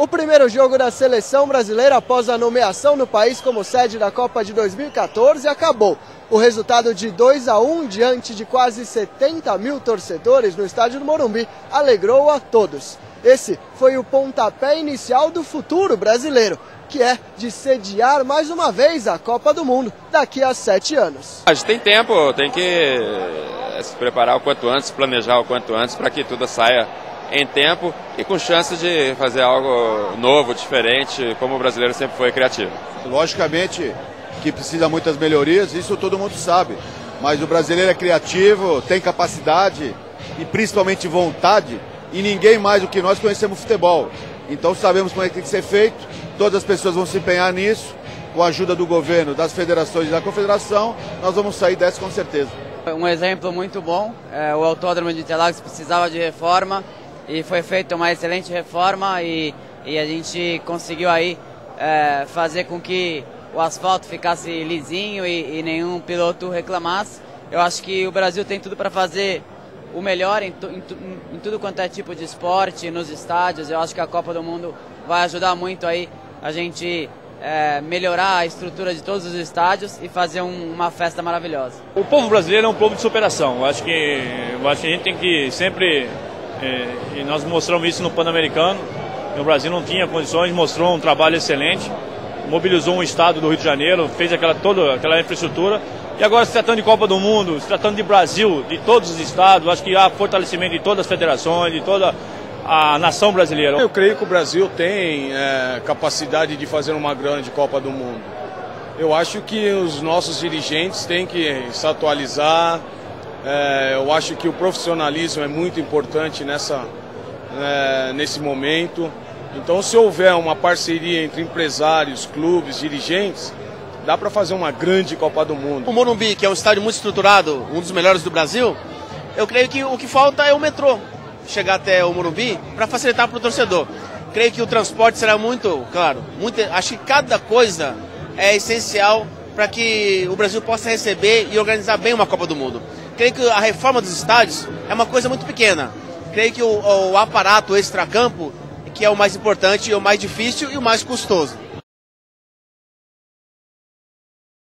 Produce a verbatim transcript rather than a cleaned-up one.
O primeiro jogo da seleção brasileira após a nomeação no país como sede da Copa de dois mil e quatorze acabou. O resultado de dois a um diante de quase setenta mil torcedores no estádio do Morumbi alegrou a todos. Esse foi o pontapé inicial do futuro brasileiro, que é de sediar mais uma vez a Copa do Mundo daqui a sete anos. A gente tem tempo, tem que se preparar o quanto antes, planejar o quanto antes para que tudo saia em tempo e com chance de fazer algo novo, diferente, como o brasileiro sempre foi criativo. Logicamente que precisa muitas melhorias, isso todo mundo sabe, mas o brasileiro é criativo, tem capacidade e principalmente vontade, e ninguém mais do que nós conhecemos futebol. Então sabemos como é que tem que ser feito, todas as pessoas vão se empenhar nisso, com a ajuda do governo, das federações e da confederação, nós vamos sair dessa com certeza. Um exemplo muito bom, é, o Autódromo de Interlagos precisava de reforma, e foi feita uma excelente reforma e, e a gente conseguiu aí é, fazer com que o asfalto ficasse lisinho e, e nenhum piloto reclamasse. Eu acho que o Brasil tem tudo para fazer o melhor em, tu, em, tu, em tudo quanto é tipo de esporte, nos estádios. Eu acho que a Copa do Mundo vai ajudar muito aí a gente é, melhorar a estrutura de todos os estádios e fazer um, uma festa maravilhosa. O povo brasileiro é um povo de superação. Eu acho que, eu acho que a gente tem que sempre... É, e nós mostramos isso no Pan-Americano. O Brasil não tinha condições, mostrou um trabalho excelente, mobilizou um estado do Rio de Janeiro, fez aquela, toda aquela infraestrutura. E agora, se tratando de Copa do Mundo, se tratando de Brasil, de todos os estados, acho que há fortalecimento de todas as federações, de toda a nação brasileira. Eu creio que o Brasil tem é, capacidade de fazer uma grande Copa do Mundo. Eu acho que os nossos dirigentes têm que se atualizar. É, eu acho que o profissionalismo é muito importante nessa, é, nesse momento. Então, se houver uma parceria entre empresários, clubes, dirigentes, dá para fazer uma grande Copa do Mundo. O Morumbi, que é um estádio muito estruturado, um dos melhores do Brasil, eu creio que o que falta é o metrô chegar até o Morumbi para facilitar para o torcedor. Creio que o transporte será muito, claro, muito, acho que cada coisa é essencial para que o Brasil possa receber e organizar bem uma Copa do Mundo. Creio que a reforma dos estádios é uma coisa muito pequena. Creio que o, o aparato extracampo que é o mais importante, o mais difícil e o mais custoso.